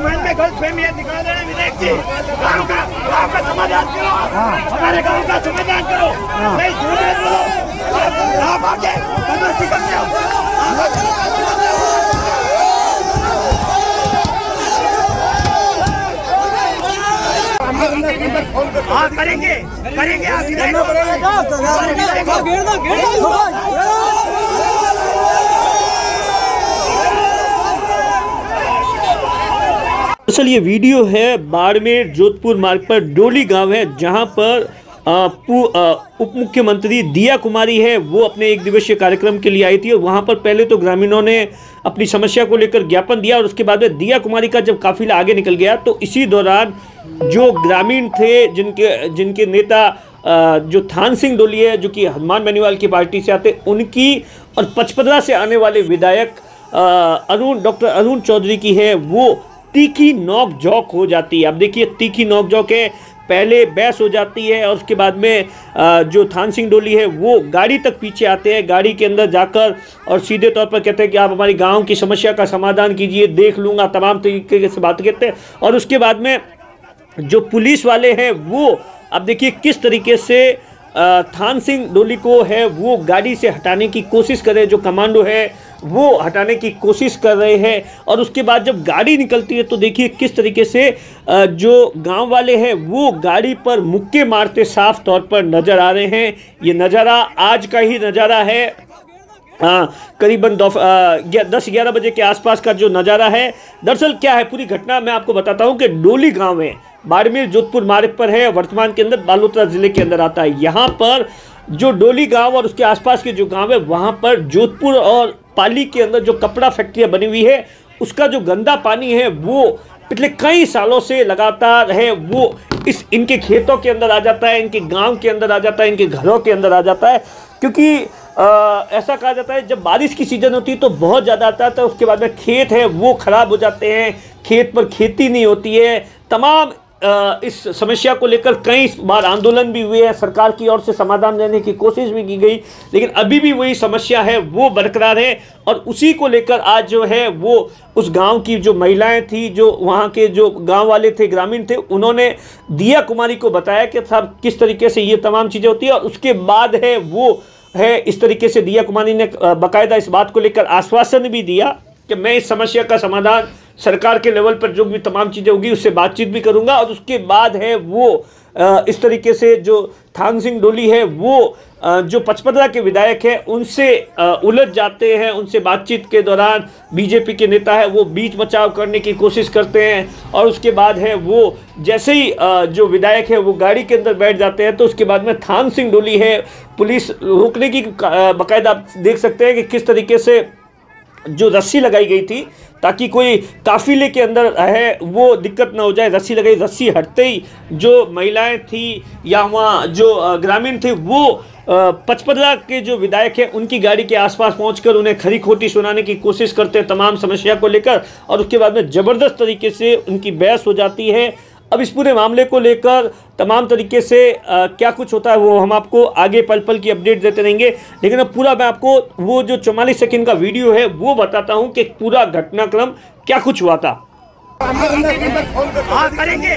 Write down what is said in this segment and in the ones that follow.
मन में गलतफहमी दिखा रहे हैं विधायक जी। गाँव का समाधान करो, हमारे गाँव का समाधान करो। नहीं झूठ बोलो, आप आके बदमाशी करते हो। हाँ करेंगे आप दरअसल ये वीडियो है बाड़मेर जोधपुर मार्ग पर डोली गांव है, जहां पर उप मुख्यमंत्री दिया कुमारी है वो अपने एक दिवसीय कार्यक्रम के लिए आई थी। और वहां पर पहले तो ग्रामीणों ने अपनी समस्या को लेकर ज्ञापन दिया और उसके बाद में दिया कुमारी का जब काफिला आगे निकल गया तो इसी दौरान जो ग्रामीण थे जिनके नेता जो थान सिंह डोली है जो कि हनुमान बेनीवाल की पार्टी से आते, उनकी और पचपदरा से आने वाले विधायक डॉक्टर अरुण चौधरी की है वो तीखी नोक झोंक हो जाती है। अब देखिए तीखी नोक झोंक है, पहले बहस हो जाती है और उसके बाद में जो थान सिंह डोली है वो गाड़ी तक पीछे आते हैं, गाड़ी के अंदर जाकर और सीधे तौर पर कहते हैं कि आप हमारी गांव की समस्या का समाधान कीजिए, देख लूँगा, तमाम तरीके से बात कहते हैं। और उसके बाद में जो पुलिस वाले हैं वो अब देखिए किस तरीके से थान सिंह डोली को है वो गाड़ी से हटाने की कोशिश कर रहे हैं, जो कमांडो है वो हटाने की कोशिश कर रहे हैं। और उसके बाद जब गाड़ी निकलती है तो देखिए किस तरीके से जो गांव वाले हैं वो गाड़ी पर मुक्के मारते साफ तौर पर नज़र आ रहे हैं। ये नज़ारा आज का ही नज़ारा है, करीबन 10-11 बजे के आसपास का जो नज़ारा है। दरअसल क्या है पूरी घटना मैं आपको बताता हूँ कि डोली गांव है, बाड़मेर जोधपुर मार्ग पर है, वर्तमान के अंदर बालोतरा जिले के अंदर आता है। यहाँ पर जो डोली गांव और उसके आसपास के जो गांव है वहाँ पर जोधपुर और पाली के अंदर जो कपड़ा फैक्ट्रियाँ बनी हुई है उसका जो गंदा पानी है वो पिछले कई सालों से लगातार है वो इनके खेतों के अंदर आ जाता है, इनके गांव के अंदर आ जाता है, इनके घरों के अंदर आ जाता है। क्योंकि ऐसा कहा जाता है जब बारिश की सीज़न होती है तो बहुत ज़्यादा आता है, तो उसके बाद में खेत है वो ख़राब हो जाते हैं, खेत पर खेती नहीं होती है। तमाम इस समस्या को लेकर कई बार आंदोलन भी हुए हैं, सरकार की ओर से समाधान देने की कोशिश भी की गई, लेकिन अभी भी वही समस्या है वो बरकरार है। और उसी को लेकर आज जो है वो उस गांव की जो महिलाएं थी, जो वहां के जो गांव वाले थे, ग्रामीण थे, उन्होंने दिया कुमारी को बताया कि साहब किस तरीके से ये तमाम चीज़ें होती है। और उसके बाद है वो है इस तरीके से दिया कुमारी ने बाकायदा इस बात को लेकर आश्वासन भी दिया कि मैं इस समस्या का समाधान सरकार के लेवल पर जो भी तमाम चीज़ें होगी उससे बातचीत भी करूंगा। और उसके बाद है वो इस तरीके से जो थान सिंह डोली है वो जो पचपदरा के विधायक है उनसे उलझ जाते हैं। उनसे बातचीत के दौरान बीजेपी के नेता है वो बीच बचाव करने की कोशिश करते हैं और उसके बाद है वो जैसे ही जो विधायक है वो गाड़ी के अंदर बैठ जाते हैं तो उसके बाद में थान सिंह डोली है पुलिस रोकने की बाकायदा आप देख सकते हैं कि किस तरीके से जो रस्सी लगाई गई थी ताकि कोई काफिले के अंदर है वो दिक्कत ना हो जाए, रस्सी लगाई, रस्सी हटते ही जो महिलाएं थी या वहाँ जो ग्रामीण थे वो पचपदरा के जो विधायक हैं उनकी गाड़ी के आसपास पहुंचकर उन्हें खरी खोटी सुनाने की कोशिश करते हैं तमाम समस्या को लेकर। और उसके बाद में ज़बरदस्त तरीके से उनकी बहस हो जाती है। अब इस पूरे मामले को लेकर तमाम तरीके से क्या कुछ होता है वो हम आपको आगे पल पल की अपडेट देते रहेंगे, लेकिन अब पूरा मैं आपको वो जो 44 सेकंड का वीडियो है वो बताता हूं कि पूरा घटनाक्रम क्या कुछ हुआ था। करेंगे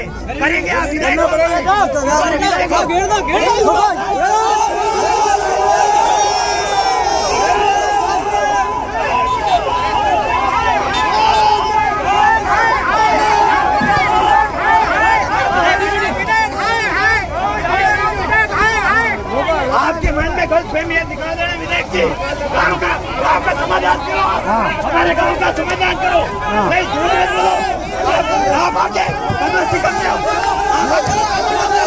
गलतफहमी दिखा रहे हैं विधायक जी। गाँव का समाधान करो, हमारे गाँव का समाधान करो। नहीं झूठ बोलो, आप आके बदमाशी करते हो।